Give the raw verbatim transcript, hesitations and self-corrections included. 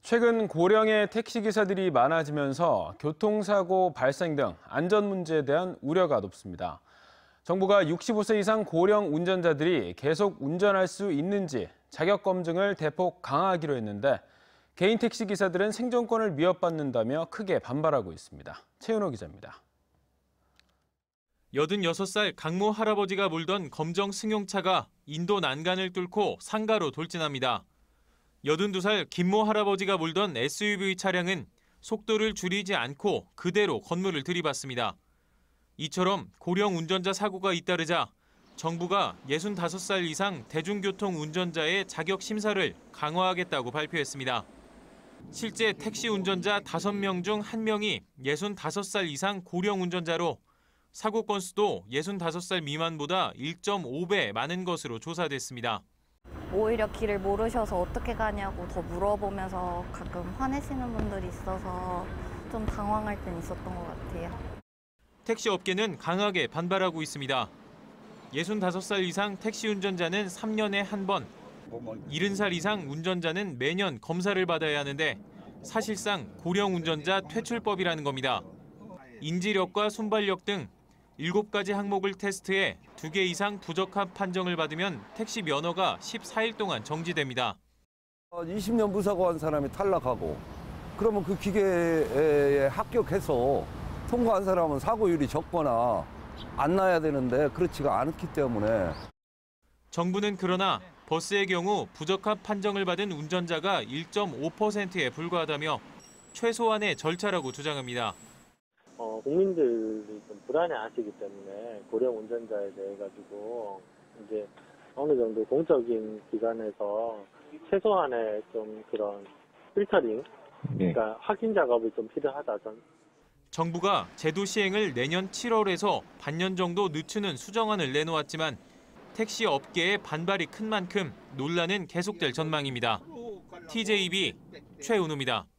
최근 고령의 택시기사들이 많아지면서 교통사고 발생 등 안전 문제에 대한 우려가 높습니다. 정부가 육십오 세 이상 고령 운전자들이 계속 운전할 수 있는지 자격 검증을 대폭 강화하기로 했는데 개인 택시기사들은 생존권을 위협받는다며 크게 반발하고 있습니다. 최은호 기자입니다. 여든여섯 살 강모 할아버지가 몰던 검정 승용차가 인도 난간을 뚫고 상가로 돌진합니다. 여든두 살 김모 할아버지가 몰던 에스유브이 차량은 속도를 줄이지 않고 그대로 건물을 들이받습니다. 이처럼 고령 운전자 사고가 잇따르자 정부가 예순다섯 살 이상 대중교통 운전자의 자격 심사를 강화하겠다고 발표했습니다. 실제 택시 운전자 다섯 명 중 한 명이 예순다섯 살 이상 고령 운전자로 사고 건수도 예순다섯 살 미만보다 일 점 오 배 많은 것으로 조사됐습니다. 오히려 길을 모르셔서 어떻게 가냐고 더 물어보면서 가끔 화내시는 분들이 있어서 좀 당황할 땐 있었던 것 같아요. 택시 업계는 강하게 반발하고 있습니다. 예순다섯 살 이상 택시 운전자는 삼 년에 한 번, 일흔 살 이상 운전자는 매년 검사를 받아야 하는데 사실상 고령 운전자 퇴출법이라는 겁니다. 인지력과 순발력 등 일곱 가지 항목을 테스트해 두 개 이상 부적합 판정을 받으면 택시 면허가 십사 일 동안 정지됩니다. 이십 년 무사고한 사람이 탈락하고 그러면 그 기계에 합격해서 통과한 사람은 사고율이 적거나 안 나야 되는데 그렇지가 않기 때문에. 정부는 그러나 버스의 경우 부적합 판정을 받은 운전자가 일 점 오 퍼센트에 불과하다며 최소한의 절차라고 주장합니다. 어, 국민들이 좀 불안해하시기 때문에 고령 운전자에 대해 가지고 이제 어느 정도 공적인 기관에서 최소한의 좀 그런 필터링, 네. 그러니까 확인 작업이 좀 필요하다. 전. 정부가 제도 시행을 내년 칠월에서 반년 정도 늦추는 수정안을 내놓았지만 택시 업계의 반발이 큰 만큼 논란은 계속될 전망입니다. 티제이비 최은우입니다.